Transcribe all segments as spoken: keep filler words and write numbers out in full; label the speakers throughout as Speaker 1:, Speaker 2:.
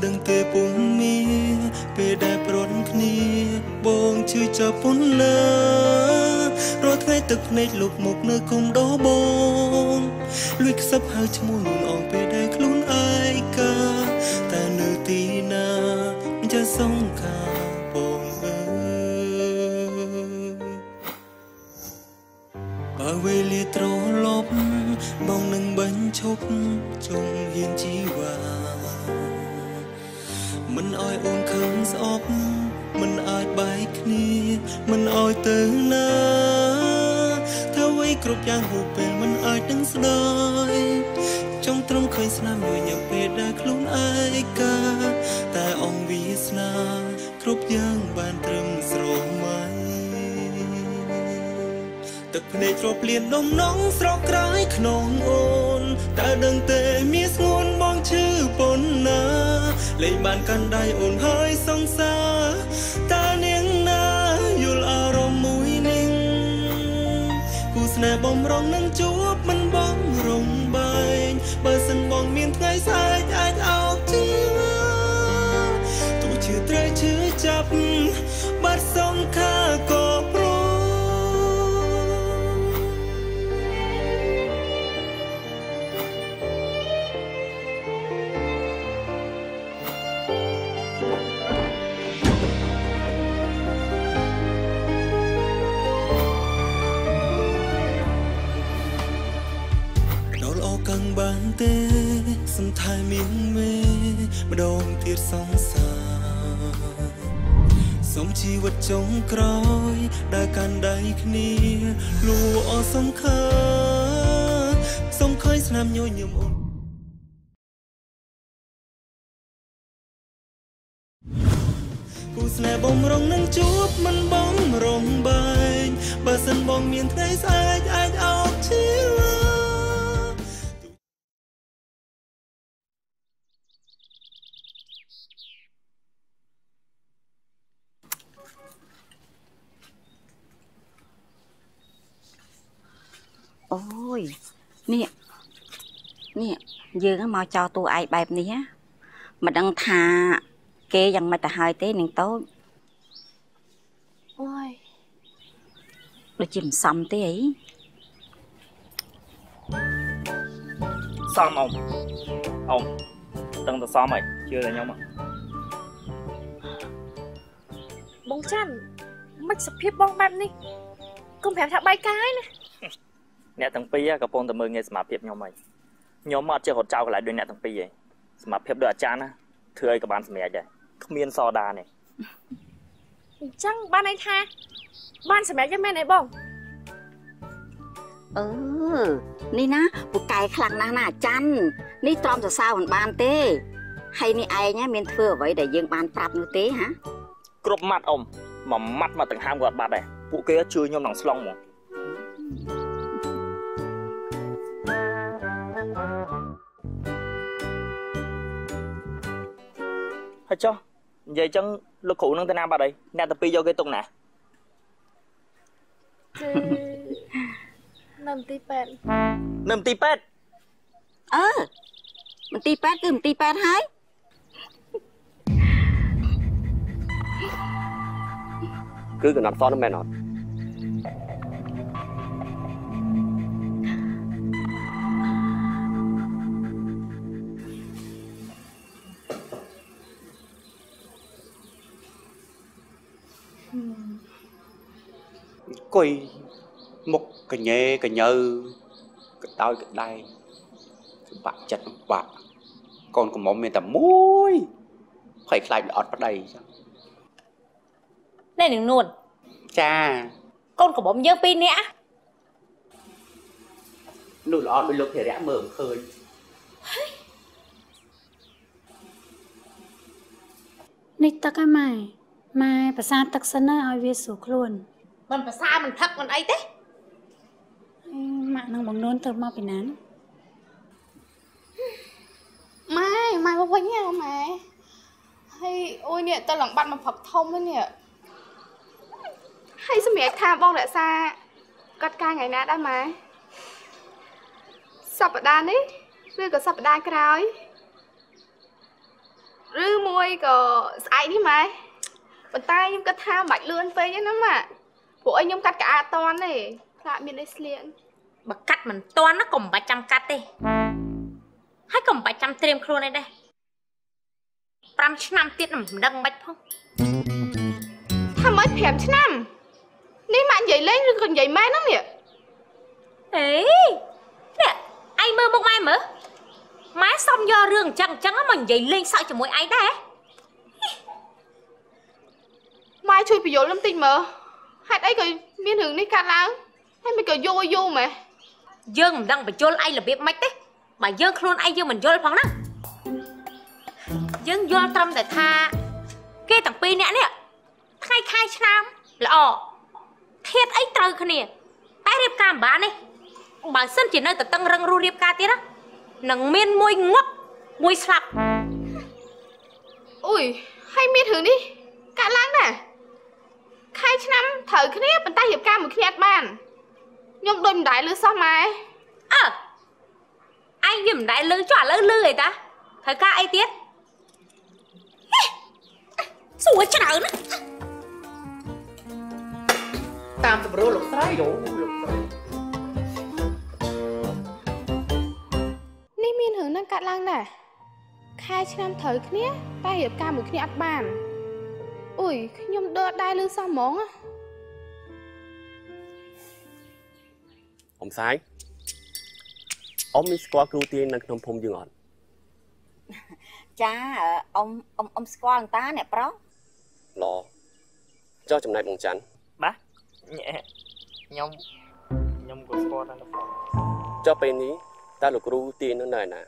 Speaker 1: ដឹងទេពុំមានពេលដែលប្រន់គ្នាបងឈឺចាប់ប៉ុណ្ណារាល់ថ្ងៃទឹកភ្នែកលុបមុខនៅគុំដោបងលួចខ្សឹបហើយឈ្មោះនួនអងពេលដែលខ្លួនឯកាតែនៅទីណាจะสงขาបងអើយបើវេលាត្រឡប់បងនឹងបញ្ឈប់ជុំហ៊ានជីវ៉ាមិនអោយអូនខឹងស្អប់មិនអាចបែកគ្នាមិនអោយទៅណាធ្វើអ្វីគ្រប់យ៉ាងហូបពេលមិនអាចនឹងស្ដាយចង់ត្រឹមឃើញស្នាមមួយញ៉ាំពេលដែលខ្លួនឯកាតែអងវាសនាគ្រប់យ៉ាងបានត្រឹមស្រមៃទឹកភ្នែកស្រពលៀនដុំនងស្រកក្រោយខ្នងអូនតើដឹងទេមានស្ងួនបងឈឺប៉ុណ្ណាលេងបានកាន់ដៃអូនហើយសង្សារតើនាងណាយល់អារម្មណ៍មួយនេះគូស្នេហ៍បំរុងនឹងជួបមិនបងរំបែងបើសិនបងមានថ្ងៃស្អែកអាចអោបជឿទោះឈឺត្រូវឈឺចាប់បាត់សងខាក៏ព្រមកាន់បានទេសន្តាយមានមេម្ដងទៀតសងសាសូមជីវិតចុងក្រោយដែលកាន់ដៃគ្នាលួអសង្ខាសូមឃើញស្នាមញញឹមអូនគូស្នេហ៍បំរុងនឹងជួបមិនបងរំបែងបើសិនបងមានថ្ងៃស្អែកអាចអោបឈឺ
Speaker 2: អូយនេះនេះយើងមកចោលតួឯងបែបនេះមិនដឹងថាគេយ៉ាងម៉េចទៅហើយទេនឹងតូចអូយដូចជាមិនសមទេអី
Speaker 3: សមអ៊ំអ៊ំដឹងតែសមហើយជឿតែខ្ញុំ
Speaker 4: បងច័ន្ទមិនសភាពបងបែបនេះកុំប្រាប់ថាបែកកាយណា
Speaker 3: អ្នកទាំងពីរកំពុងតែមើលងាយសមត្ថភាពខ្ញុំហើយខ្ញុំអត់ចេះរត់ចោលកន្លែងដូចអ្នកទាំងពីរឯងសមត្ថភាពដូចអាចារ្យណាធ្វើអីក៏បានសម្រេចដែរគ្មានសដានេះ
Speaker 4: អញ្ចឹងបានន័យថាបានសម្រេចទេមែនទេបង
Speaker 2: អឺនេះណាពូកែខ្លាំងណាស់ណាអាចារ្យនេះទ្រាំសរសើរមិនបានទេហើយនេះឯងមានធ្វើអ្វីដែលយើងបានប្រាប់នោះទេហា
Speaker 3: គ្រប់ម៉ាត់អ៊ំមួយម៉ាត់មកទាំងហាមក៏អត់បាត់ដែរពួកគេជួយខ្ញុំនឹងស្លងហ្មងហើយចុះនិយាយចឹងលោកគ្រូនឹងទៅណាបាត់អីអ្នកតាពីយកគេទុកណា
Speaker 4: គឺនៅមន្ទីរពេទ្យ
Speaker 3: នៅមន្ទីរពេទ្យ
Speaker 2: អឺមន្ទីរពេទ្យគឺមន្ទីរពេទ្យហើយ
Speaker 3: គឺកំណត់សនមែនអត់
Speaker 5: គួយមុខកញ៉េកញើកដោយកដៃបាក់ចិត្តបាក់កូនកំមុំមានតែមួយភ័យខ្លាចអត់ប្តីចឹង
Speaker 4: នេះនឹងនួន
Speaker 5: ចា
Speaker 4: កូនកំមុំយើងពីរនាក់
Speaker 5: នោះល្អដោយលោកធារៈមើលមិនឃើញ
Speaker 6: នេះទឹកហ៎ម៉ែម៉ែប្រសាទឹកសិនណាឲ្យវាស្រួលខ្លួន
Speaker 4: មិនប្រសាមិនថឹកមិនអីទេ
Speaker 6: ម៉ាក់នឹងបងនួនទៅមកពីណា
Speaker 7: ម៉ែម៉ែមកវិញហ៎ម៉ែហើយអូយនេះទៅឡើងបាត់មកផឹកធំនេះហើយសម្រាប់ថាបងរក្សាកាត់ការថ្ងៃណាដែរម៉ែសប្តាហ៍នេះឬក៏សប្តាហ៍ក្រោយ rư môi có ai đi mày bàn tay nhưng cắt tha mạch lươn phê nhá nó mà bộ anh nhung cắt cả toàn này lại miền đây liền
Speaker 4: mà cắt mình toàn nó còn bảy trăm cắt đi hay còn bảy trăm tiêm khuôn này đây trăm năm tiết nằm đằng bạch không
Speaker 7: thằng mới thèm chứ năm nếu mà anh dậy lên rồi còn dậy mai lắm nè
Speaker 4: ê nè ai mơ một mai mở má xong do rừng chẳng chẳng á mình dậy lên sao cho mỗi ai đấy
Speaker 7: mai chui bị dỗ lâm tinh mà hai ấy cười miên hưởng đi cắt láng hay mày cười vô vô mà
Speaker 4: dương đang phải chôn ai là biết mạch đấy mà dương khuôn ai dương mình vô phong đó dương vô tâm để tha cái thằng pi nè nè khai khai năm là ọ thiết ấy trời khờ nè tái riệp cam bà này bà sân chỉ nơi tập tăng răng ru riệp ca tiết á nằng miên môi ngốc môi sập
Speaker 7: ui hay miên hưởng đi cắt láng nè khai năm thử cái nếp bàn tay hiệp ca một khi ăn bàn nhung đôi đại lư sao mày
Speaker 4: à anh dùm đại lư cho lư lư người ta thời ca ai tiết sủa cho nào nữa
Speaker 5: tam tập rô lục trái dỗ
Speaker 7: ní miên hưởng năng cắt lăng nè khai năm thử cái nếp tay hiệp ca một khi ăn bàn ui nhung đôi đại lư sao món á
Speaker 8: ông Sái ôngมีสกอร์ครูตีในขนมพรมยังอ่อน
Speaker 2: cha ông ông ông squall ta nè bro
Speaker 8: รอเจ้าจำนายบงจัน
Speaker 3: bác nhẹ nhông nhông của sport đang đọc
Speaker 8: เจ้าเป็นนี้ตาลูกครูตีนั่นเลยนะ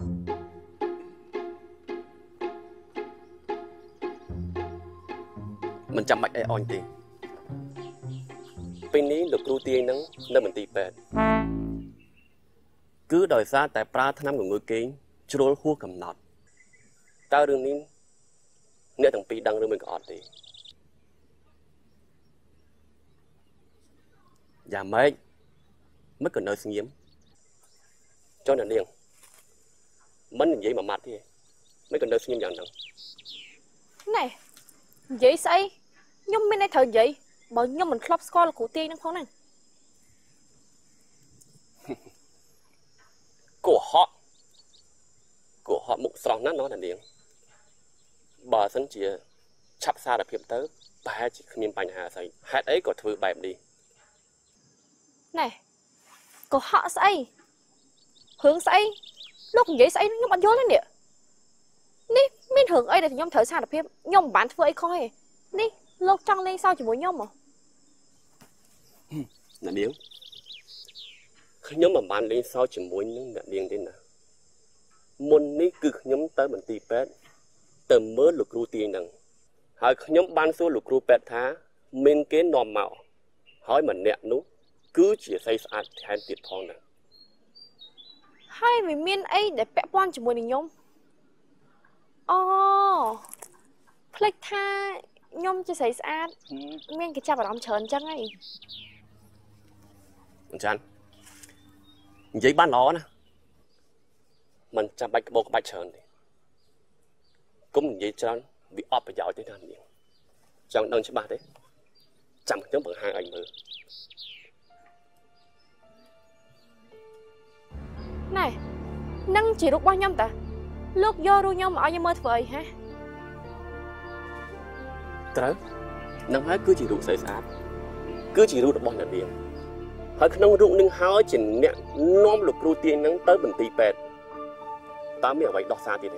Speaker 8: มันจำไม่ไอออนตีปีนี้ลูกครูตีนั้นได้เหมือนตีแปดcứ đòi ra tại pra thân năm của người kính chú đối hua cầm nọt ta đương nín nghĩa thằng pi đăng đương mình có ọt thì và mấy mất cần nơi sinh nhiễm cho nên liền mất như vậy mà mặt thì mấy cần nơi sinh nhiễm dạng nặng
Speaker 4: này vậy say nhưng bên này thời vậy bởi nhưng mình club score là của tiên nó không này
Speaker 8: của họ của họ mục sòng nát nó là điện bà sân chia chắp xa đặc hiệp tới bà chỉ không miên bành hà say hạt ấy có thứ bài đi
Speaker 4: này của họ say hướng say lúc vậy say nó bắn vô lên nè ní miên hướng ấy là nhóm thở xa đặc hiệp nhóm bán thứ ấy coi ní lúc trăng lên sao chỉ mỗi nhóm mà
Speaker 8: là điếng nhóm mà bán lên sau chỉ mỗi những đoạn điên thế nào môn ní cứ nhóm tới mình tì pet từ mới lục ru tiền đằng hỏi nhóm bán số lục ru pet thá mình kế nòm mạo hỏi mà nẹt nút cứ chỉ xây sạch thêm tiệt thong nè
Speaker 4: hai mình miên ấy để bẹp quan chỉ mỗi nhóm oh click tha nhóm chỉ xây sạch miên cái cha vào đám trơn chăng ấy
Speaker 8: chán giấy bán ló nè mình chăm bạch bộ bạch trơn đi cũng giấy trơn bị ọp vào giỏi thế nào nhỉ chẳng đơn cho bà đấy chẳng nhớ bằng hai anh mơ
Speaker 4: này năng chỉ lúc bao nhóm ta lúc vô ru nhóm ở nhóm mơ vậy hả
Speaker 8: trời năng hết cứ chỉ đủ xây sạch cứ chỉ đủ được bọn là điểm hỏi không rụng nhưng hỏi chỉ nè nom lục ru tiền nắng tới bình tì pet ta mới ở vậy đọc xa thì đấy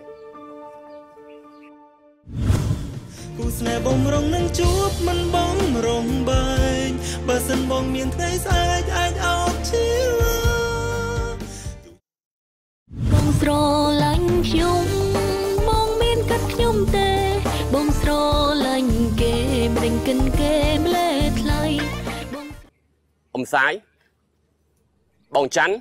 Speaker 1: กูสแนบงรองนั่งจูบมันบ้องรองใบบาสันบ้องเมียนไทยสายอายเอาชีวาบ้องโสลังยุ่งบ้องเมียนกัดยุ่งเตะบ้องโสลังเกมเร่งกันเกมเล่ทลาย
Speaker 8: ông Sái bong chắn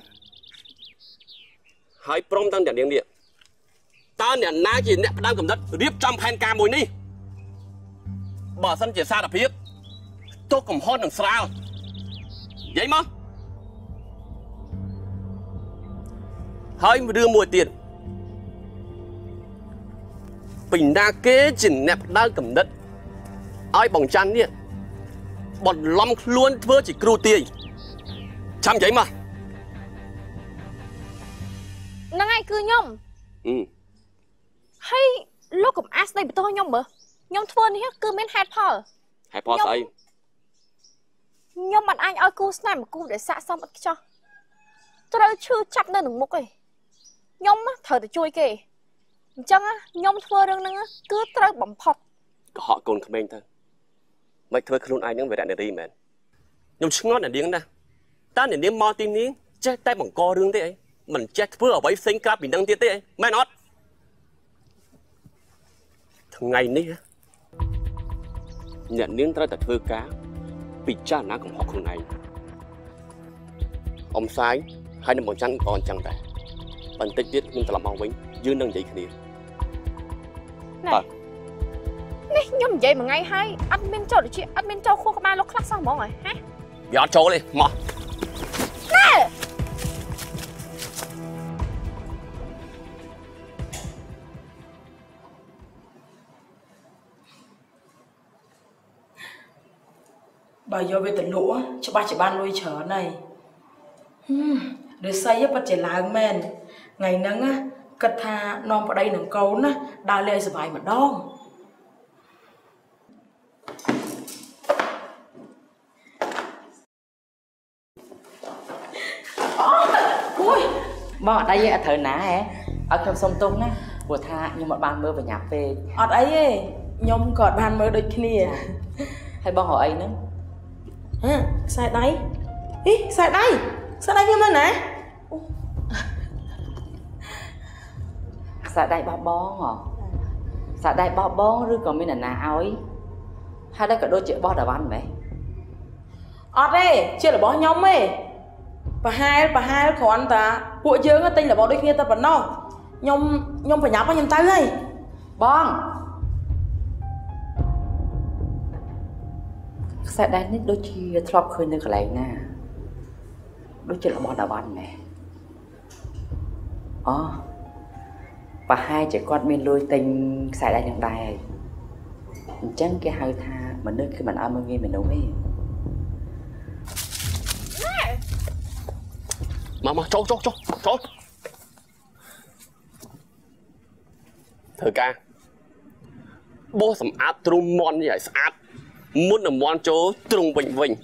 Speaker 8: hãy prom tăng đèn điện điện ta nè ná chỉ nè đang cầm đất riếp trăm phen ca mùi ni bà sân chỉ xa đập hiếp tôi cầm hot đằng sao vậy mà hãy đưa mùi tiền ពីណាគេជាអ្នកផ្ដើមកំណត់ឲ្យបងច័ន្ទនេះបន្លំខ្លួនធ្វើជាគ្រូទាយចាំនិយាយមក
Speaker 7: ហ្នឹងហើយគឺខ្ញុំហើយលោកកំអាស្ដីបន្ទោសខ្ញុំមើលខ្ញុំធ្វើនេះគឺមានហេតុផល
Speaker 8: ហេតុផលស្អី
Speaker 7: ខ្ញុំមិនអាចឲ្យគូស្នេហ៍មកគូដែលស័ក្តិសមឥតខ្ចោះត្រូវឈឺចាប់នៅនឹងមុខឯងខ្ញុំត្រូវតែជួយគេអញ្ចឹងខ្ញុំធ្វើរឿងហ្នឹងគឺត្រូវបំផុត
Speaker 8: កុហកកូនក្មេងទៅមិនធ្វើខ្លួនឯងហ្នឹងវារៈនារីមែនខ្ញុំឆ្ងល់អ្នកនាងណាស់តើអ្នកនាងមកទីនេះចេះតែបង្ករឿងទេអីមិនចេះធ្វើអ្វីផ្សេងក្រៅពីនឹងទៀតទេអីមែនអត់ថ្ងៃនេះអ្នកនាងត្រូវតែធ្វើការពិចារណាកំហុសខ្លួនឯងអ៊ំសាយហើយនឹងបងច័ន្ទក៏អញ្ចឹងដែរបន្តិចទៀតខ្ញុំត្រឡប់មកវិញយើងនឹងនិយាយគ្នា
Speaker 7: បាទនេះខ្ញុំនិយាយមួយថ្ងៃហើយអត់មានចូលជាអត់មានចូលខួរក្បាលលោកខ្លះសោះហ្មងហ៎ហ៎
Speaker 8: វាអត់ចូលទេមក
Speaker 7: ណែ
Speaker 9: បើយកវាទៅលក់ច្បាស់ច្បាស់លុយច្រើនហើយឬស្អីប៉ាត់ជាឡើងមែនថ្ងៃហ្នឹងគិតថានាំប្តីនឹងកូនណាដើរលេងសប្បាយម្ដងអូយ
Speaker 10: បងអត់អីទេអត់ត្រូវណាហ៎ឲ្យខ្ញុំសុំទោសណាព្រោះថាខ្ញុំអត់បានមើលបញ្ញាពេក
Speaker 9: អត់អីទេខ្ញុំក៏អត់បានមើលដូចគ្នា
Speaker 10: ហើយបងរកអីហ្នឹង
Speaker 9: ហ៎ខ្សែដៃអីខ្សែដៃខ្សែដៃខ្ញុំនៅណា
Speaker 10: ខ្សែដៃរបស់បងហ៎ខ្សែដៃរបស់បងឬក៏មានអ្នកណាឲ្យហើយដែរក៏ដូចជារបស់តាវ៉ាន់មែន
Speaker 9: អត់ទេជារបស់ខ្ញុំទេប្រហែលប្រហែលគ្រាន់តែពួកយើងទិញរបស់ដូចគ្នាតែប៉ុណ្ណោះខ្ញុំខ្ញុំប្រញាប់ខ្ញុំទៅហើយ
Speaker 10: បងខ្សែដៃនេះដូចជាធ្លាប់ឃើញនៅកន្លែងណាដូចជារបស់តាវ៉ាន់មែនអូប្រហែលជាគាត់មានលុយទិញខ្សែដៃនឹងដែរអញ្ចឹងគេហៅថាមនុស្សគឺមិនអើមើងងាយមនុស្សទេ
Speaker 8: មកមកចូលចូលចូលចូលធ្វើការបោះសម្អាតទ្រុំមន់នេះឲ្យស្អាតមុននឹងមន់ចូលទ្រុងវិញវិញ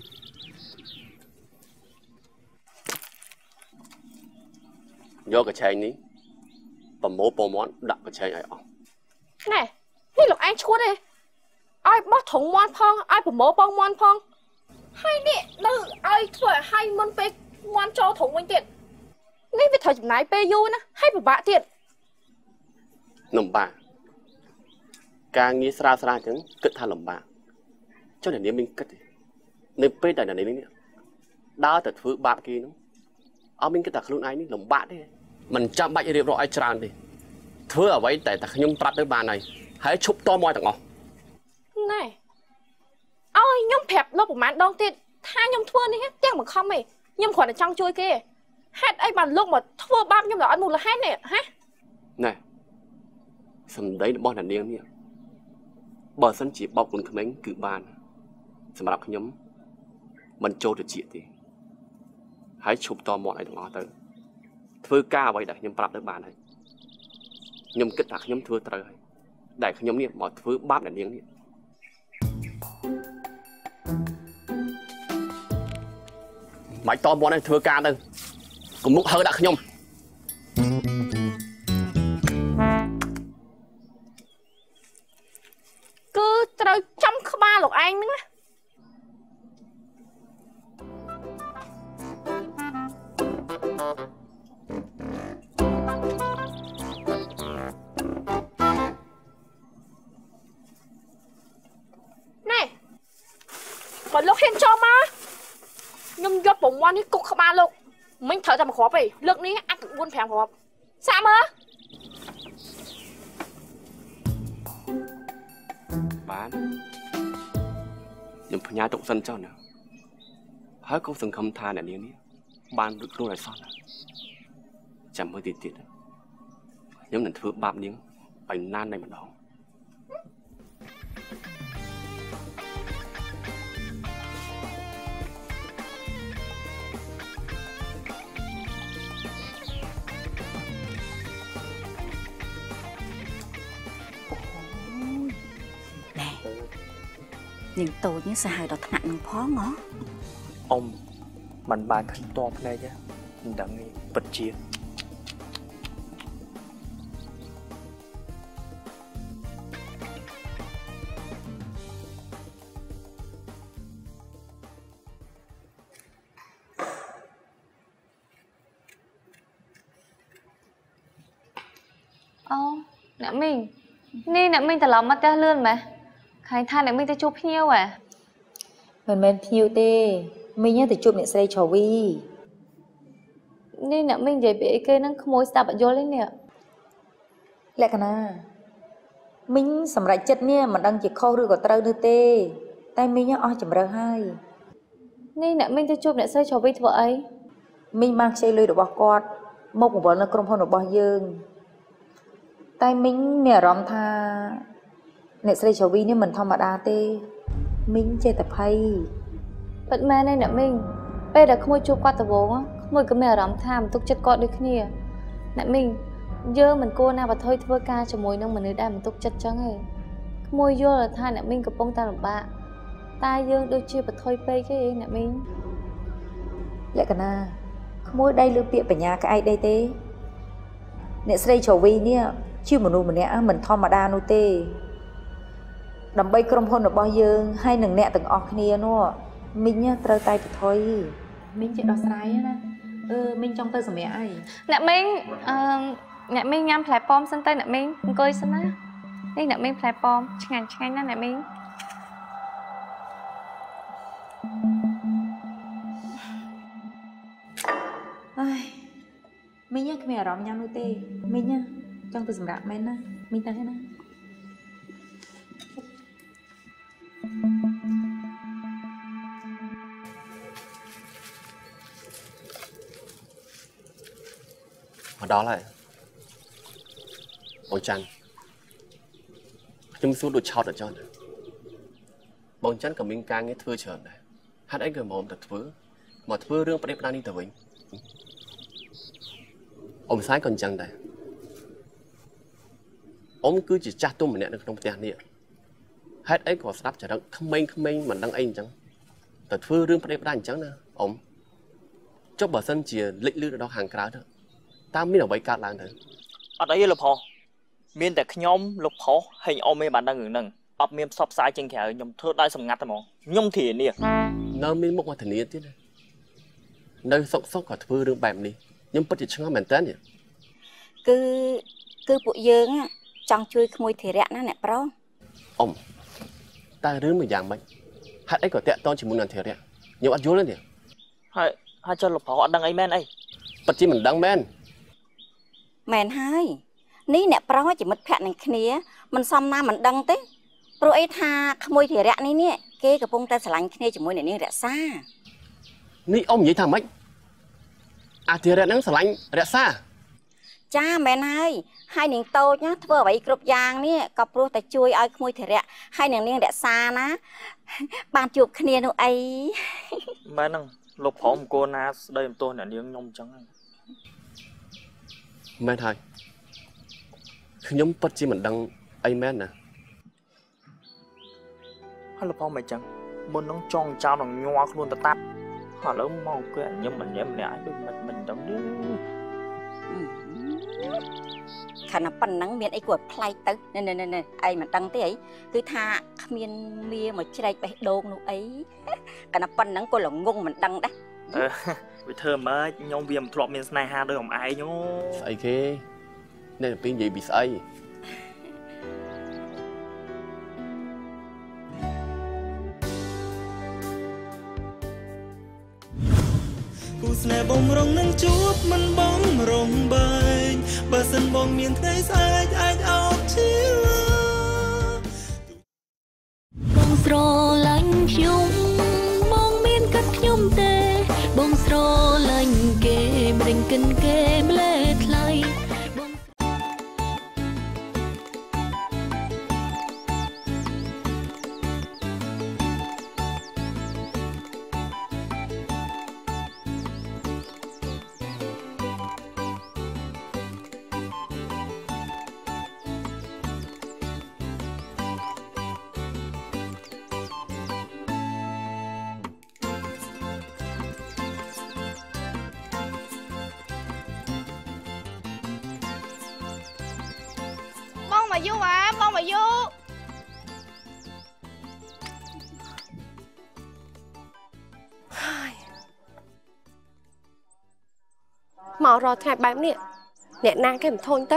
Speaker 8: យកកញ្ឆែងនេះប្រមូលពណ៌មន់ដាក់កញ្ឆែងឲ្យអស់
Speaker 7: ណែនេះលោកឯងឈួតទេឲ្យបោះទ្រុងមន់ផងឲ្យប្រមូលពងមន់ផងហើយនេះនៅឲ្យធ្វើឲ្យហើយមុនពេលមន់ចូលទ្រុងវិញទៀតនេះវាត្រូវចំណាយពេលយូរណាហើយពិបាកទៀត
Speaker 8: លំបាកការងារស្រាលស្រាលអញ្ចឹងគិតថាលំបាកចុះអ្នកនាងមានគិតទេនៅពេលដែលអ្នកនាងនេះដើរទៅធ្វើបាបគេនោះអត់មានគិតថាខ្លួនឯងនេះលំបាកទេមិនចាំបាច់រៀបរាប់ឲ្យច្រើនទេធ្វើអ្វីតែតែខ្ញុំប្រាប់ទៅបានហើយហើយឈប់តមកទាំងអស់
Speaker 7: ណែឲ្យខ្ញុំប្រាប់លោកប្រហែលដងទៀតថាខ្ញុំធ្វើនេះទាំងបង្ខំទេខ្ញុំគ្រាន់តែចង់ជួយគេហេតុអីបានលោកមកធ្វើបាបខ្ញុំដល់អត់មូលហេតុនេះហ៎
Speaker 8: ណែសម្ដីរបស់អ្នកនាងនេះបើសិនជាបោកគុណក្មេងគឺបានសម្រាប់ខ្ញុំមិនចូលទៅជាទេហើយឈប់តមាត់ឲ្យទាំងអស់ទៅធ្វើការអ្វីដែលខ្ញុំប្រាប់ទៅបានហើយខ្ញុំគិតថាខ្ញុំធ្វើត្រូវហើយដែលខ្ញុំនេះមកធ្វើបាបអ្នកនាងនេះមិនតមាត់ឲ្យធ្វើការទៅកុំមុខហើដាក់ខ្ញុំ
Speaker 7: គឺត្រូវចំក្បាលលោកឯងហ្នឹងណាណែបើលោកហ៊ានចូលមកខ្ញុំយកប្រព័ន្ធនេះគុកក្បាលលោកមិនត្រូវតែមកគ្រាប់ទេលើកនេះអាចទៅបួនប្រាំគ្រាប់សាក់មើល
Speaker 8: បានខ្ញុំផ្ញើទុកសិនចុះណាហើយក៏សង្ឃឹមថាអ្នកនាងនេះបានរួចខ្លួនឲ្យសោះចាំមើលទៀតទៀតខ្ញុំនឹងធ្វើបាបនាង phải nan này mà đó
Speaker 2: nhưng tôi như sao đó thằng nặng phó ngó
Speaker 3: ông mình bài khánh to này chứ đặng vật chia
Speaker 11: ô nè mìnhนี่nè mình thật lòng mắt ra lươn mà khai than nè mìnhจะ chụp nhiêu à
Speaker 12: មិនមែនភ្ញៀវទេមីងទៅជួបអ្នកស្រីឆវី
Speaker 11: นี่nè mình និយាយពីអីគេនឹងក្មួយស្ដាប់អត់យល់ទេនេះ
Speaker 12: លក្ខណៈមីងសម្រេចចិត្តនេះមិនដឹងជាខុសឬក៏ត្រូវនោះទេតែមីងអស់ជំរឿហើយ
Speaker 11: นี่nè mình ទៅជួបអ្នកស្រីឆវីធ្វើអី
Speaker 12: មីងបានខ្ចីលុយរបស់គាត់មកបង្វិលនៅក្រុមហ៊ុនរបស់យើងតែមីងមានអារម្មណ៍ថាអ្នកស្រីឆវីនេះមិនធម្មតាទេមីងចេះតែភ័យ
Speaker 11: ពិតមែនទេអ្នកមីងពេលដែលក្មួយជួបគាត់ដំបូងក្មួយក៏មានអារម្មណ៍ថាមិនទុកចិត្តគាត់ដូចគ្នាអ្នកមីងយើងមិនគួរណាបថុយធ្វើការជាមួយនឹងមនុស្សដែលមិនទុកចិត្តចឹងទេក្មួយយល់ថាអ្នកមីងកំពុងតែលំបាកតែយើងដូចជាបថុយពេកទេអ្នកមីង
Speaker 12: លក្ខណៈក្មួយដៃលើពាក្យបញ្ញាក្អែកដៃទេអ្នកស្រីឆវីនេះជាមនុស្សម្នាក់មិនធម្មតានោះទេដើម្បីក្រុមហ៊ុនរបស់យើងហើយនឹងអ្នកទាំងអស់គ្នានោះមីងត្រូវតែបថុយមីងចេះដោះស្រាយណាអឺមីងចង់ទៅសម្រាប់អី
Speaker 11: អ្នកមីងអឺអ្នកមីងញ៉ាំផ្លែប៉ោមសិនទៅអ្នកមីងអង្គុយសិនណានេះអ្នកមីងផ្លែប៉ោមឆ្ងាញ់ឆ្ងាញ់ណាស់អ្នកមីង
Speaker 12: អើយមីងគ្មានអារម្មណ៍ញ៉ាំនោះទេមីងចង់ទៅសម្រាប់មែនណាមីងទៅហើយណា
Speaker 8: mà đó lại bông chăn nhưng xuống đôi chót ở cho này bông chăn của mình càng nghe thưa chờ này hát ấy người mồm thật thưa mà thưa rương phải đang đi từ vĩnh ông sai còn chăng đây ông cứ chỉ chặt tôi mình nè được trong tiền đi hát ấy có sắp trở đặng không mênh không mênh mình đang anh chẳng thật thưa rương phải đang chẳng nè ông cho bà sân chỉ lĩnh lư đó hàng cá thôi ta mới là vậy cả làng thôi
Speaker 3: ở đây là phò miền tại nhóm lục phò hình ông mấy bạn đang ngừng nâng ấp miền sắp sai trên kẻ nhom thưa đai sầm ngắt thôi mà nhom thì nè
Speaker 8: nơi miền một thành niên thế này nơi sốc sốc cả thưa rương bèm đi nhưng bất chợt chẳng mền tén nhỉ
Speaker 2: cứ cứ bộ dương á trong chui môi thì rẽ nó nè bro
Speaker 8: ông ta rương một dạng mấy hạt ấy có tẹt to chỉ muốn làm thiệt đấy nhiều ăn vô lên nhỉ
Speaker 3: hai hai cho lục phò đang ấy men ấy
Speaker 8: bất chỉ mình đang men
Speaker 2: មែនហើយនេះអ្នកប្រុសជាមិត្តភក្តិនឹងគ្នាមិនសមណាមិនដឹងទេព្រោះអីថាក្មួយធីរៈនេះនេះគេកំពុងតែស្រឡាញ់គ្នាជាមួយនឹងនាងរក្សា
Speaker 8: នេះអ៊ំនិយាយថាម៉េចអាធីរៈហ្នឹងស្រឡាញ់រក្សា
Speaker 2: ចាមែនហើយហើយនាងតូចណាធ្វើអ្វីគ្រប់យ៉ាងនេះក៏ព្រោះតែជួយឲ្យក្មួយធីរៈហើយនឹងនាងរក្សាណាបានជួបគ្នានោះអី
Speaker 3: មែនហ្នឹងលោកប្រុសមកូនណាស្ដីអំទោសអ្នកនាងខ្ញុំអញ្ចឹង
Speaker 8: មែនហើយខ្ញុំពិតជាមិនដឹងអីមែនណាហើយលោកផងមិនចឹងមុននឹងចង់ចោលនឹងញ័រខ្លួនទៅតាត់ហើយឥឡូវមកគេខ្ញុំមិនញ៉ាំម្នាក់ដូចមិនមិនដឹងទេ
Speaker 2: ខណៈប៉ុណ្ណឹងមានអីគាត់ផ្លែកទៅណែណែអីមិនដឹងទេអីគឺថាគ្មានមាមកជ្រែកបេះដូងនោះអីខណៈប៉ុណ្ណឹងគាត់ល្ងងមិនដឹងដែរ
Speaker 3: វាធ្វើម៉េចខ្ញុំវាមិនធ្លាប់មានស្នេហាដូចអំឯងហ្នឹងស្អីគេអ្នកពីនិយាយពីស្អីគូស្នេហ៍បងរងនឹងជួបមិនបងរងបែកបើសិនបងមានថ្ងៃស្អែកអាចអោបឈឺបងស្រឡាញ់ខ្ញុំបងមានកាត់ខ្ញុំទេបងស្រឡាញ់គេមិនកិនគេម្លេះថ្លៃបង
Speaker 7: មកយូអាបងមកយូមករកថ្ងៃបែបនេះអ្នកណាគេមិនធន់ទៅ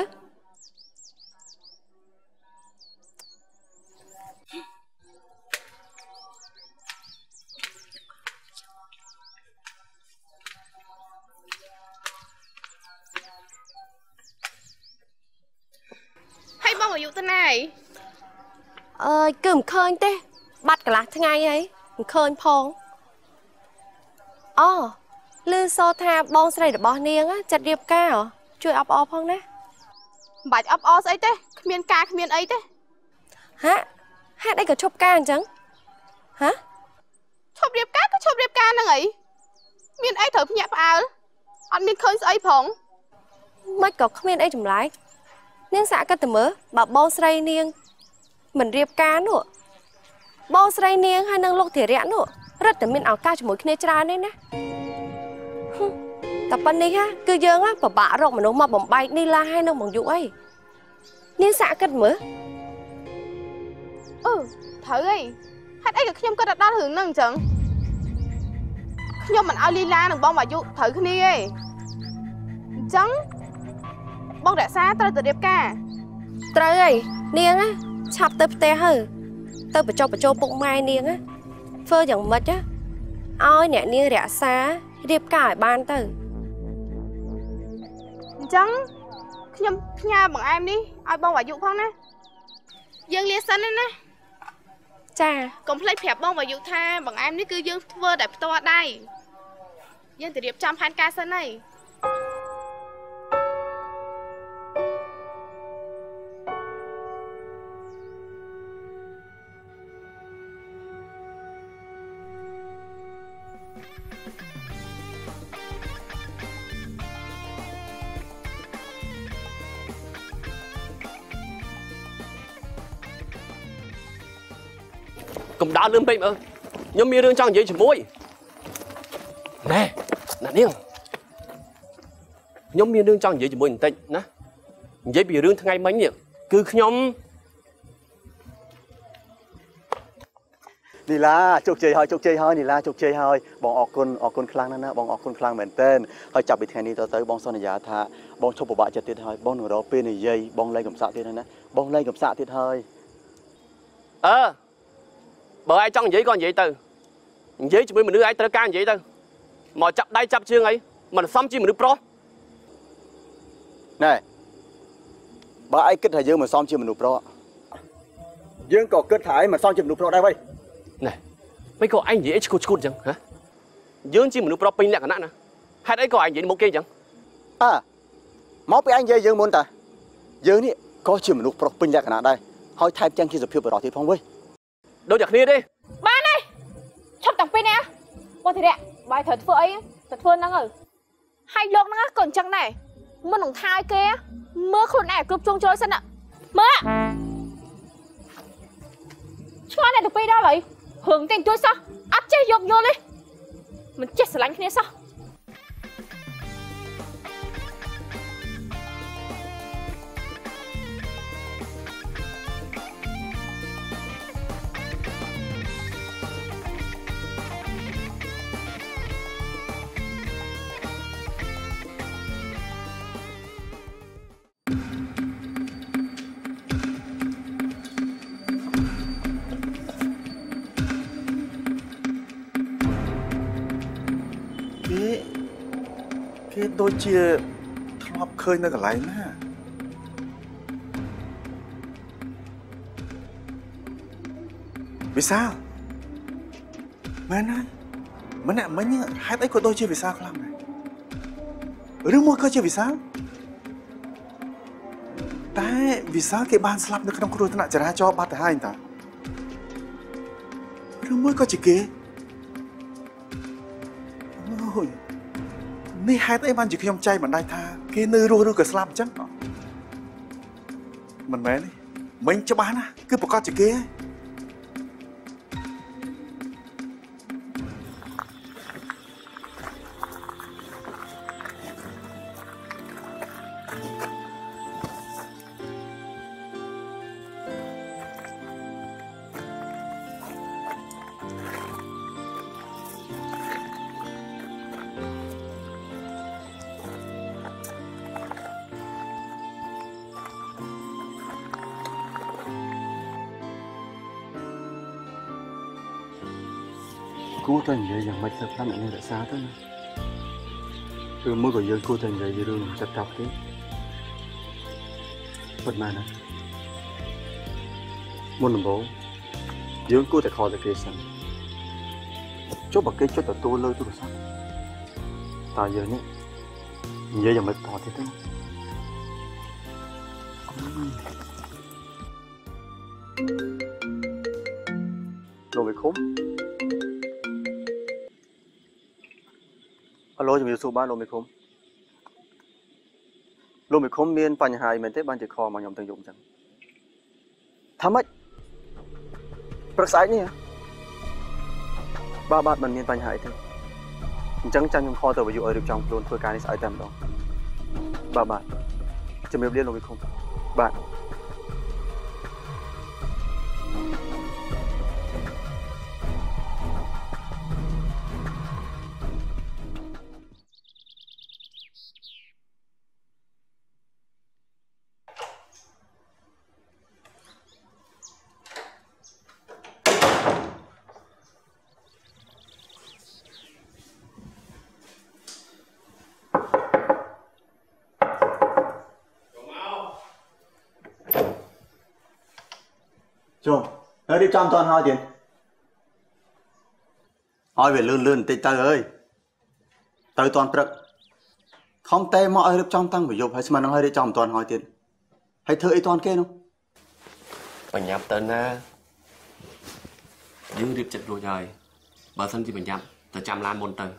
Speaker 7: ហើយបងមកយូទៅណាយអើយគឺមិនឃើញទេបាត់កន្លះថ្ងៃហើយមិនឃើញផងអូលឺសូថាបងស្រីរបស់នាងចិត្តរៀបការជួយអបអរផងណាមិនបាច់អបអរស្អីទេគ្មានការគ្មានអីទេហាហេតុអីក៏ឈប់ការអញ្ចឹងហាឈប់រៀបការក៏ឈប់រៀបការហ្នឹងអីមានអីត្រូវភ្ញាក់ផ្អើលអត់មានឃើញស្អីផងមិនក៏គ្មានអីចម្លែកនាងសាក់គិតទៅមើលបើបងស្រីនាងមិនរៀបការនោះបងស្រីនាងហើយនឹងលោកធារៈនោះរឹតតែមានឱកាសជាមួយគ្នាច្រើនទេណាតែប៉ុណ្នេះហ่ะគឺយើងពិបាករកមនុស្សមកបំបែកនេះឡាហើយនឹងបងយុអីនាងសាក់គិតមើលអឺត្រូវអីហេតុអីក៏ខ្ញុំគិតដល់រឿងហ្នឹងអញ្ចឹងខ្ញុំមិនឲ្យលីឡានឹងបងអាយុត្រូវគ្នាទេអញ្ចឹងបងរក្សាត្រូវទៅរៀបការត្រូវអីនាងឆាប់ទៅផ្ទះហើយទៅបញ្ចុះបញ្ចូលពុកម៉ែនាងធ្វើយ៉ាងម៉េចឲ្យអ្នកនាងរក្សារៀបការឲ្យបានទៅអញ្ចឹងខ្ញុំផ្ញើបង្អែមនេះឲ្យបងអាយុផងណាយើងលាសិនណាចាកុំភ្លេចប្រាប់បងអាយុថាបង្អែមនេះគឺយើងធ្វើតែផ្ទាល់ដៃយើងទៅរៀបចំផែនការសិនហើយ
Speaker 8: កុំដើរលឿនពេកមើលខ្ញុំមានរឿងចង់និយាយជាមួយណែណានាងខ្ញុំមានរឿងចង់និយាយជាមួយបន្តិចណានិយាយពីរឿងថ្ងៃមិញនេះគឺខ្ញុំ
Speaker 13: នីឡាជោគជ័យហើយជោគជ័យហើយនីឡាជោគជ័យហើយបងអរគុណអរគុណខ្លាំងណាស់ណាបងអរគុណខ្លាំងមែនទែនហើយចាប់ពីថ្ងៃនេះតទៅបងសន្យាថាបងឈប់ពិបាកចិត្តទៀតហើយបងនឹងរកពេលនិយាយបងលែងកំសាកទៀតហើយណាបងលែងកំសាកទៀតហើយ
Speaker 8: អឺបើឯងចង់និយាយក៏និយាយទៅនិយាយជាមួយមនុស្សឯងត្រូវការនិយាយទៅមកចាប់ដៃចាប់ជើងអីមិនសមជាមនុស្សប្រុស
Speaker 13: ណែបើឯងគិតថាយើងមិនសមជាមនុស្សប្រុសយើងក៏គិតថាឯងមិនសមជាមនុស្សប្រុសដែរវ៉ៃ
Speaker 8: ណែមិនក៏ឯងនិយាយឈួតឈួតអញ្ចឹងហ៎យើងជាមនុស្សប្រុសពេញលក្ខណៈណាហេតុអីក៏ឯងនិយាយមុខគេអញ្ចឹង
Speaker 13: អើមកពីឯងនិយាយយើងមុនតាយើងនេះក៏ជាមនុស្សប្រុសពេញលក្ខណៈដែរហើយថែមទាំងជាសុភាពបរិសុទ្ធទៀតផងវ៉ៃ
Speaker 8: ដូចតែគ្នាទេ
Speaker 7: បានហើយឈប់តាំងពីនេះបងធីរៈបាយត្រូវធ្វើអីទៅធ្វើហ្នឹងហើយហើយលោកហ្នឹងក៏អញ្ចឹងដែរមុននឹងថាឲ្យគេមើលខ្លួនឯងគ្រប់ជុងជ្រោយសិនមើលឆ្ងល់តែទៅពីដល់ហើយរឿងតែជួយសោះអត់ចេះយកយល់ទេមិនចេះស្រឡាញ់គ្នាសោះ
Speaker 14: គេដូចជាធ្លាប់ឃើញនៅកន្លែងណាវិសាលមែនហើយម្នាក់មិញហេតុអីក៏ដូចជាវិសាលខ្លាំងដែរឬមួយក៏ជាវិសាលតែវិសាលគេបានស្លាប់នៅក្នុងគ្រោះថ្នាក់ចរាចរណ៍បាត់ទៅហើយតាឬមួយក៏ជាគេអូយនេះហេតុអីបានជាខ្ញុំចែកមិនដាច់ថាគេនៅរស់ឬក៏ស្លាប់អញ្ចឹងមិនមែនទេមិញច្បាស់ណាស់គឺប្រកាសជាគេ
Speaker 13: គួរតែនិយាយយ៉ាងម៉េចទៅតាមអ្នកនេះរក្សាទៅណាឬមួយក៏យើងគួរតែនិយាយរឿងចិត្តតាប់ទេពិតមែនណាមុនដំបូងយើងគួរតែខលទៅគេសិនចុះបើគេចុចទទួលលើទូរស័ព្ទតើយើងនេះនិយាយយ៉ាងម៉េចតទៀតទៅលោកវិឃុំអាឡូជំរាបសួរបាទលោកវិឃុំលោកវិឃុំមានបញ្ហាអីមែនទេបានជាខលមកខ្ញុំទាំងយប់អញ្ចឹងថាម៉េចព្រឹកស្អែកនេះបាទបាទមិនមានបញ្ហាអីទេអញ្ចឹងចាំខ្ញុំខលទៅវិយុឲ្យរៀបចំខ្លួនធ្វើការនេះស្អែកតែម្ដងបាទបាទជំរាបលាលោកវិឃុំបាទចូលហើយរៀបចំតន់ហើយទៀតឲ្យវាលឿនលឿនបន្តិចទៅអើយទៅតន់ព្រឹកខំតែមកឲ្យរៀបចំតាំងប្រយុទ្ធហើយស្មាននឹងឲ្យរៀបចំតន់ហើយទៀតហើយធ្វើអីតន់គេនោះបញ្ញាប់ទៅណាយើងរៀបចិត្តរួចហើយបើសិនជាបញ្ញាប់ទៅចាំឡានមុនទៅ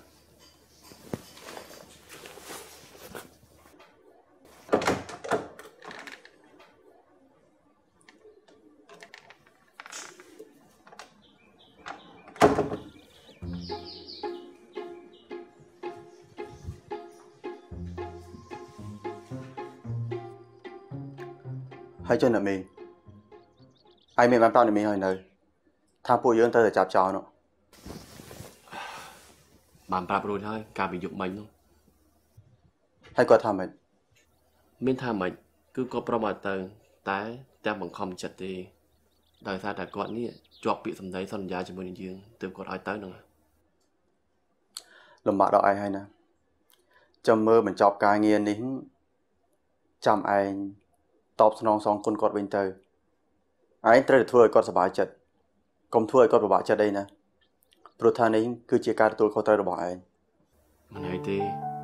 Speaker 13: ហើយចុះអ្នកមីងឯងមានបានប្រាប់អ្នកមីងហើយនៅថាពួកយើងទៅតែចាប់ចោលនោះបានប្រាប់រួចហើយកាលពីយប់មិញនោះហើយគាត់ថាម៉េចមានថាម៉េចគឺគាត់ប្រមឲ្យទៅតែតែបង្ខំចិត្តទេដោយសារតែគាត់នេះជាប់ពាក្យសម្ដីសន្យាជាមួយនឹងយើងទើបគាត់ឲ្យទៅហ្នឹងលំបាកដល់ឯងហើយណាចាំមើលបញ្ចប់ការងារនេះចាំឯងតបស្នងសងគុណគាត់វិញទៅឯងត្រូវតែធ្វើឲ្យគាត់សប្បាយចិត្តកុំធ្វើឲ្យគាត់ពិបាកចិត្តអីណាព្រោះថានេះគឺជាការទទួលខុសត្រូវរបស់ឯងមិនហើយទេ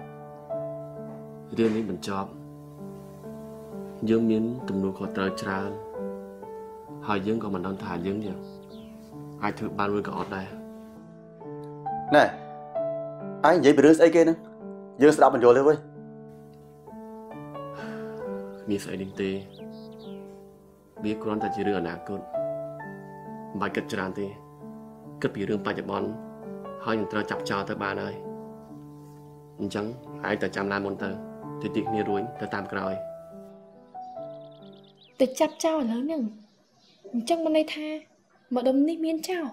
Speaker 13: រឿងនេះបញ្ចប់យើងមានទំនួលខុសត្រូវច្រើនហើយយើងក៏មិនដឹងថាយើងនេះអាចធ្វើបានឬក៏អត់ដែរណែឯងនិយាយពីរឿងស្អីគេហ្នឹងយើងស្ដាប់បញ្យល់ទេវើយមានស្អីនេះទេវាគ្រាន់តែជារឿងអនាគតមិនបាច់គិតច្រើនទេគិតពីរឿងបច្ចុប្បន្នហើយនឹងត្រូវចាប់ចោលទៅបានហើយអញ្ចឹងឯងទៅចាំឡានមុនទៅទីទីគ្នារួចទៅតាមក្រោយ
Speaker 7: ទៅចាប់ចោលឥឡូវហ្នឹងអញ្ចឹងមិនន័យថាម្ដុំនេះមានចោល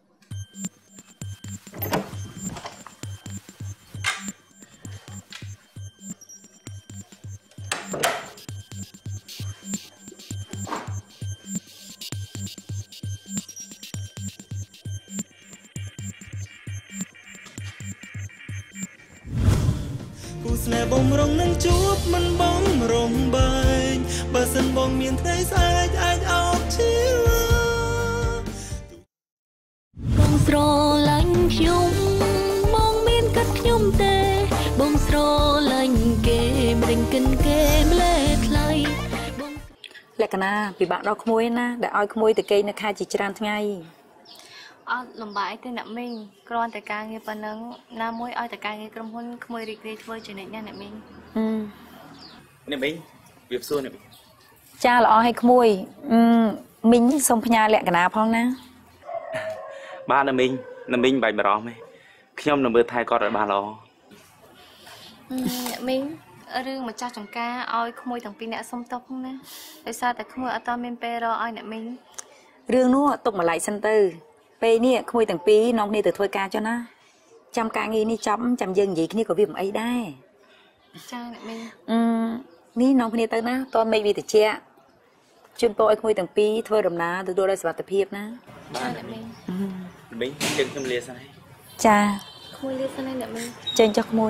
Speaker 1: ស្នេហ៍បងរងនឹងជួបមិនបងរងបែកបើសិនបងមានថ្ងៃស្អែកអាចអោបឈឺ
Speaker 15: បងស្រឡាញ់ខ្ញុំបងមានកាត់ខ្ញុំទេបងស្រឡាញ់គេមិនរិញកិនគេម្លេះថ្លៃ
Speaker 12: លក្ខណៈពិបាកដល់ក្មួយណាដែលឲ្យក្មួយទៅគេនៅខែជាច្រើនថ្ងៃ
Speaker 11: អត់លំបាកទេអ្នកមីងគ្រាន់តែការងារប៉ុណ្ណឹងណាមួយឲ្យតែការងារក្រុមហ៊ុនក្មួយរីករាយធ្វើជានិច្ចណាអ្នកមីង
Speaker 3: អ្នកមីងវាសួរអ្នកមីង
Speaker 12: ចាល្អឲ្យក្មួយមីងសូមផ្ញើលក្ខណៈផងណា
Speaker 3: បាទអ្នកមីងអ្នកមីងបាច់បារម្ភទេខ្ញុំនឹងមើលថែគាត់ឲ្យបានល្អ
Speaker 11: អ្នកមីងរឿងម្ចាស់ចំការឲ្យក្មួយទាំងពីរអ្នកសុំទោសផងណាដោយសារតែក្មួយអត់តមានពេលរកឲ្យអ្នកមីង
Speaker 12: រឿងនោះទុកម្លាយសិនទៅពេលនេះក្មួយទាំងពីរនាំគ្នាទៅធ្វើការចុះណាចាំការងារនេះចាប់ចាំយើងនិយាយគ្នាក៏វាមិនអីដែរ
Speaker 11: ចាអ្នកមីង
Speaker 12: អឺនេះនាំគ្នាទៅណាតមេឃវាតិចជូនពរឲ្យក្មួយទាំងពីរធ្វើដំណើរទទួលដោយសុវត្ថិភាពណា
Speaker 11: ចាអ្នកមីង
Speaker 3: មីងជើងខ្ញុំលាសិនហើយ
Speaker 12: ចា
Speaker 11: ក្មួយលាសិនឯអ្នកមីង
Speaker 12: ចេញចុះក្មួយ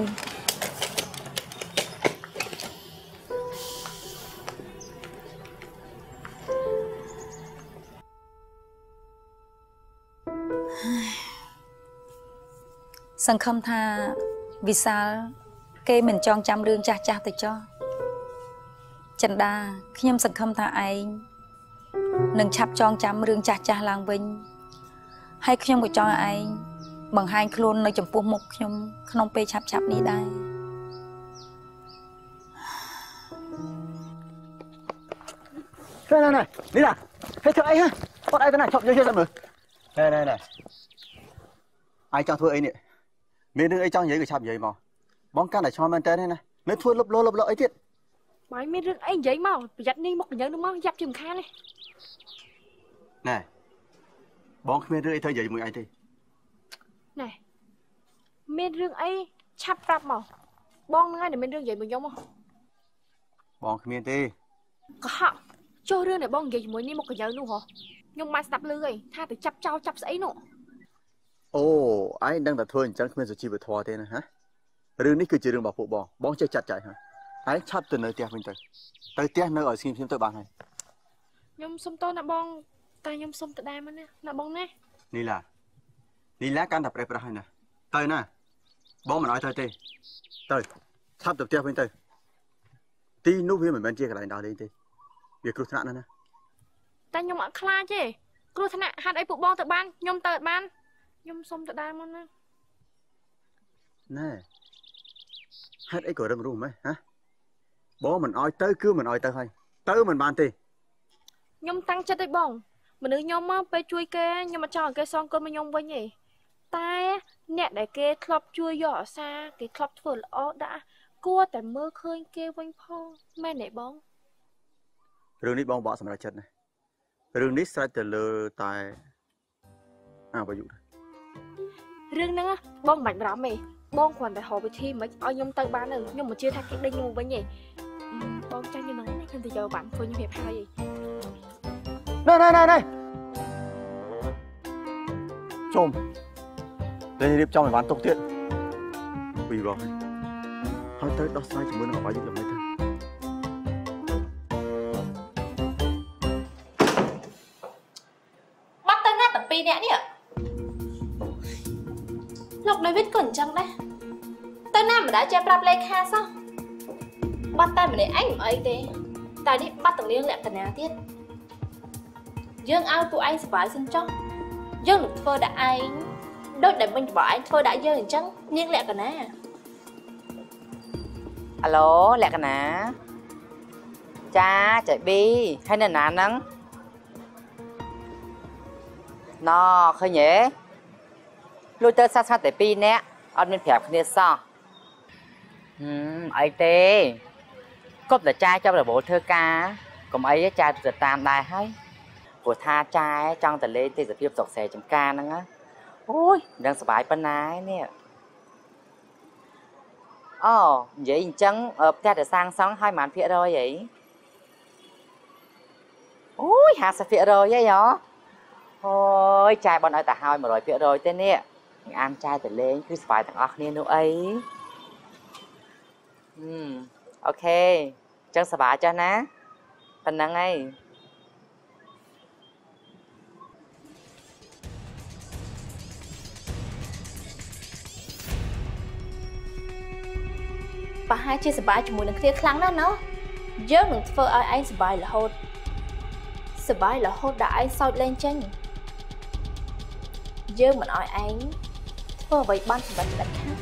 Speaker 12: សង្ឃឹមថាវិសាលគេមិនចងចាំរឿងចាស់ចាស់ទៅចោះចិន្តាខ្ញុំសង្ឃឹមថាឯងនឹងឆាប់ចងចាំរឿងចាស់ចាស់ឡើងវិញហើយខ្ញុំក៏ចង់ឲ្យឯងបង្ហាញខ្លួននៅចំពោះមុខខ្ញុំក្នុងពេលឆាប់ឆាប់នេះដែរ
Speaker 13: ណែណែនេះណាហេធ្វើអីហ៎អត់អីទៅណាឈប់យកយកទៅមើលណែណែណែឯងចង់ធ្វើអីនេះមានរឿងអីចង់និយាយក៏ឆាប់និយាយមកបងកាន់តែឆ្ងល់មែនតើណាមិនធ្វើលុបលោលុបលោអីទៀត
Speaker 7: បាយមានរឿងអីនិយាយមកប្រយ័ត្ននេះមកកញ្ញើនឹងមកយ៉ាប់ជាមិនខានទេ
Speaker 13: ណែបងគ្មានរឿងអីត្រូវនិយាយជាមួយឯងទេ
Speaker 7: ណែមានរឿងអីឆាប់ប្រាប់មកបងហ្នឹងឯងតែមានរឿងនិយាយមួយខ្ញុំមក
Speaker 13: បងគ្មានទេ
Speaker 7: កុហកចុះរឿងដែលបងនិយាយជាមួយនេះមកកញ្ញើនោះហ៎ខ្ញុំមិនស្ដាប់ឮអីថាទៅចាប់ចោលចាប់ស្អីនោះ
Speaker 13: អូឯងដឹងតែធ្វើអញ្ចឹងគ្មានសុជីវធម៌ទេណាហ៎រឿងនេះគឺជារឿងរបស់ពួកបងបងចេះចាត់ចែងហើយឯងឆាប់ទៅនៅផ្ទះវិញទៅទៅផ្ទះនៅឲ្យស្ងៀមខ្ញុំទៅបានហើយ
Speaker 7: ខ្ញុំសុំតោះណាបងតែខ្ញុំសុំទៅដែរមកណាណាបងណា
Speaker 13: នីឡានីឡាកាន់តែប្រេះប្រាស់ហើយណាទៅណាបងមិនឲ្យទៅទេទៅឆាប់ទៅផ្ទះវិញទៅទីនោះវាមិនមែនជាកន្លែងដើរលេងទេវាគ្រោះថ្នាក់ណាស់ណា
Speaker 7: តែខ្ញុំអត់ខ្លាចទេគ្រោះថ្នាក់ហាត់អីពួកបងទៅបានខ្ញុំទៅអត់បានខ្ញុំសុំទៅដែរមកណា
Speaker 13: ណែហេតុអីក៏រឹងរូសម៉េចហ៎បងមិនឲ្យទៅគឺមិនឲ្យទៅហើយទៅមិនបានទេ
Speaker 7: ខ្ញុំតាំងចិត្តឲ្យបងមនុស្សខ្ញុំមកពេលជួយគេខ្ញុំអត់ចង់ឲ្យគេសងគុណមកខ្ញុំវិញទេតែអ្នកដែលគេធ្លាប់ជួយយកអាសាគេធ្លាប់ធ្វើល្អដាក់គួរតែមើលឃើញគេវិញផងមែនទេបង
Speaker 13: រឿងនេះបងបកសម្រាប់ចិត្តណារឿងនេះស្រេចទៅលើតែអាវយុ
Speaker 7: រឿងហ្នឹងបងមិនបាច់បារម្ភទេបងគ្រាន់តែហៅវិធីមិនឲ្យខ្ញុំទៅបានទេខ្ញុំមិនជឿថាគេដេញខ្ញុំវិញទេបងចាញ់ខ្ញុំហ្នឹងខ្ញុំទៅយកបានធ្វើខ្ញុំរៀបហើយ
Speaker 13: ណែណែណែណែជុំលេងរៀបចំឲ្យបានទុកទៀតពីបងហើយទៅដោះស្រាយជាមួយនឹងអបាយយុល្មិចទៅ
Speaker 4: បាត់ទៅណាទាំងពីរនាក់នេះលោកដាវីតក៏អញ្ចឹងដែរទៅណាមិនដែលចេះប្រាប់លេខាសោះបាត់តែម្នាក់ឯងមិនអីទេតែនេះបាត់ទាំងនាងលក្ខណៈទៀតយើងឲ្យពួកឯងសុបាយសិនចុះយើងនឹងធ្វើដាក់ឯងដូចដែលមិញរបស់ឯងធ្វើដាក់យើងអញ្ចឹងនាងលក្ខណៈ
Speaker 10: អាឡូលក្ខណៈចាចៃប៊ីហើយនៅណាហ្នឹងណ៎ឃើញទេលុយទៅសាស្ត្រតែពីរនាក់អត់មានប្រាប់គ្នាសោះហឹមអីទេគប់តែចាយចាប់របូរធ្វើការកុំអីចាយទៅតាមដែរហើយព្រោះថាចាយចង់ទៅលេងទេសភាពសុកស្រែចំការហ្នឹងណាអូយមិនដឹងសុបាយប៉ុណ្ណានេះអូនិយាយអញ្ចឹងផ្ទះតែសាងសង់ឲ្យប៉ុន្មានភាគរយអីអូយห้าสิบភាគរយអីហ៎អូយចាយបនឲ្យតែឲ្យmột trămភាគរយទេនេះអានចាយទៅលេងគឺសុបាយទាំងអស់គ្នានោះអីហឹមអូខេអញ្ចឹងសុបាយចាស់ណាប៉ុណ្ណឹងឯង
Speaker 4: ប្រហែលជាសប្បាយជាមួយនឹងគ្នាខ្លាំងណាស់ណោះយើងនឹងធ្វើឲ្យឯងសប្បាយរហូតសប្បាយរហូតដល់ឯងសោចលេងចេញយើងមិនឲ្យឯងធ្វើអ្វីបានសម្រេចដាច់ខាត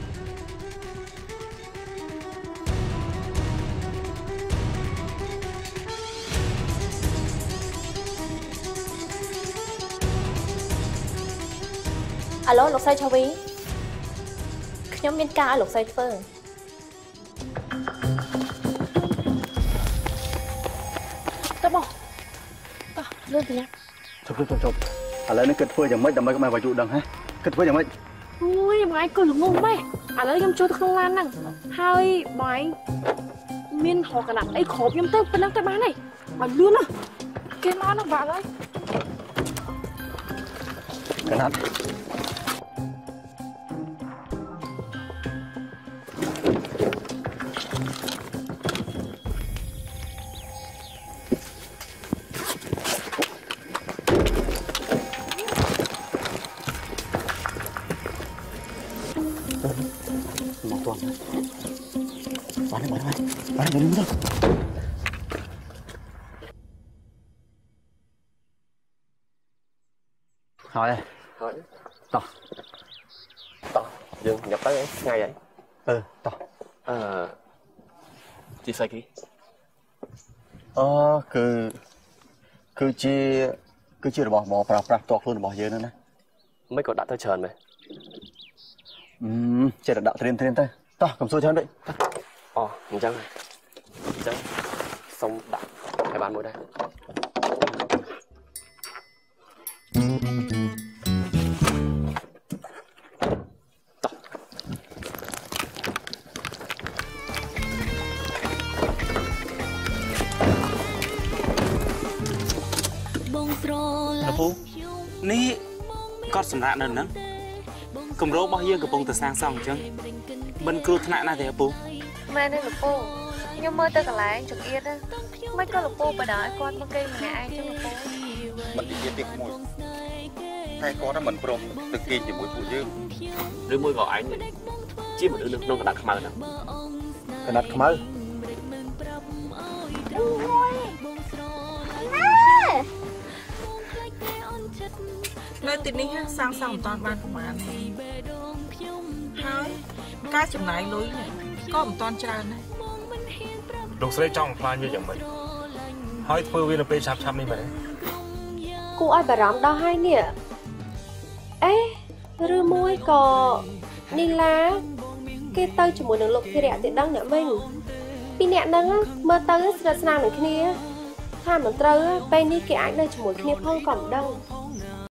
Speaker 4: អាឡូលោកស្រីឆាវីខ្ញុំមានការឲ្យលោកស្រីធ្វើ
Speaker 7: ទៅបងតោះលឿនទៅញ៉ាំ
Speaker 13: ជប់ជប់ជប់ឥឡូវនេះគិតធ្វើយ៉ាងម៉េចដើម្បីកុំឲ្យវាយុដឹងហ៎គិតធ្វើយ៉ាងម៉េច
Speaker 7: អូយបងឯងគិតល្ងងម៉េចឥឡូវខ្ញុំចូលទៅក្នុងឡានហ្នឹងហើយបងឯងមានហៅកណាត់អីគ្របខ្ញុំទៅប៉ុណ្ណឹងទៅបានហើយបើលឿនណាគេមកណាបាក់ហើយក
Speaker 13: ណាត់មកទន់បានបានបានបានទៅទៅហើយ
Speaker 8: ហើយតោះតោះយើងnhập tớiថ្ងៃហើយ
Speaker 13: អឺតោះ
Speaker 8: អឺជាស្អីគេ
Speaker 13: អឺគឺគឺជាគឺជារបស់មកប្រើប្រាស់ផ្ទាល់ខ្លួនរបស់យើងហ្នឹងណា
Speaker 8: មិនក៏ដាក់ទៅច្រើនមែន
Speaker 13: អឺចេះតែដាក់ត្រៀមត្រៀមទៅតោះកុំសួរច្រើនពេក
Speaker 8: អូអញ្ចឹងអញ្ចឹងសុំដាក់ឲ្យបានមួយដែរ
Speaker 1: លោកពូនេះគាត់សម្រាប់នៅហ្នឹងគម្រោងរបស់យើងកំពុងតែសាងសង់អញ្ចឹងមិនគ្រោះថ្នាក់ណាស់ទេឪពូ
Speaker 11: មែនទេលោកពូខ្ញុំមើលទៅកន្លែងចង្អៀតណាមិនក៏លោកពូបដៅឲ្យគាត់មកគេម្នាក់ឯងចឹងលោកពូ
Speaker 14: មិននិយាយទេក្មួយតែគាត់មិនព្រមទៅគេជាមួយពួកយើង
Speaker 8: ឬមួយក៏ឯងជាមនុស្សនៅក្នុងកណ្ដាត់ខ្មៅហ្នឹង
Speaker 13: កណ្ដាត់ខ្មៅ
Speaker 9: នៅទីនេះសាងសង់មិនតាន់បានប្រហែលហើយការចំណាយលុយក៏មិនតាន់ច្រើនដែរ
Speaker 16: លោកស្រីចង់បំផ្លាញវាយ៉ាងម៉េចហើយធ្វើវានៅពេលឆាប់ឆាប់នេះមែនទេ
Speaker 7: គួរឲ្យបារម្ភដល់ហើយនេះអេឬមួយក៏នីឡាគេទៅជាមួយនឹងលោកធីរៈទៀតដឹងអ្នកវិញពីអ្នកហ្នឹងមើលទៅស្និទ្ធស្នាលនឹងគ្នាថាមិនត្រូវពេលនេះគេអាចនៅជាមួយគ្នាផងក៏មិនដឹង